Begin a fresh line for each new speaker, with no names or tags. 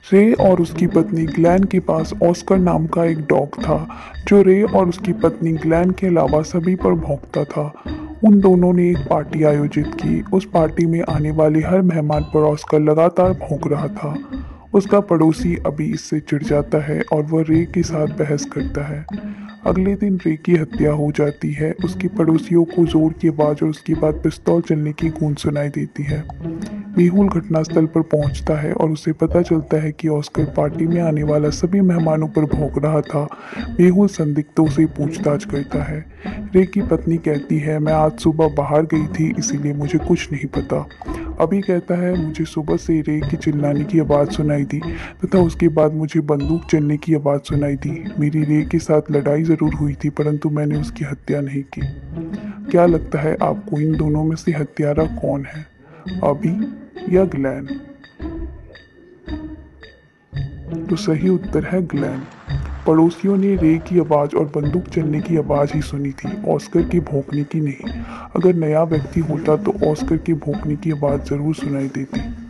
रे और उसकी पत्नी ग्लैन के पास ऑस्कर नाम का एक डॉग था जो रे और उसकी पत्नी ग्लैन के अलावा सभी पर भौंकता था। उन दोनों ने एक पार्टी आयोजित की। उस पार्टी में आने वाले हर मेहमान पर ऑस्कर लगातार भौंक रहा था। उसका पड़ोसी अभी इससे चिढ़ जाता है और वह रे के साथ बहस करता है। अगले दिन रे की हत्या हो जाती है। उसके पड़ोसियों को जोर की आवाज और उसके बाद पिस्तौल चलने की गूंज सुनाई देती है। मेहुल घटनास्थल पर पहुंचता है और उसे पता चलता है कि ऑस्कर पार्टी में आने वाला सभी मेहमानों पर भौंक रहा था। मेहुल संदिग्धों से पूछताछ करता है। रे की पत्नी कहती है, मैं आज सुबह बाहर गई थी इसीलिए मुझे कुछ नहीं पता। अभी कहता है, मुझे सुबह से रे की चिल्लाने की आवाज़ सुनाई दी तथा उसके बाद मुझे बंदूक चलने की आवाज़ सुनाई दी। मेरी रे के साथ लड़ाई ज़रूर हुई थी परंतु मैंने उसकी हत्या नहीं की। क्या लगता है आपको इन दोनों में से हत्यारा कौन है, अभी या ग्लैन? तो सही उत्तर है ग्लैन। पड़ोसियों ने रे की आवाज़ और बंदूक चलने की आवाज़ ही सुनी थी, ऑस्कर के भौंकने की नहीं। अगर नया व्यक्ति होता तो ऑस्कर के भौंकने की आवाज़ ज़रूर सुनाई देती।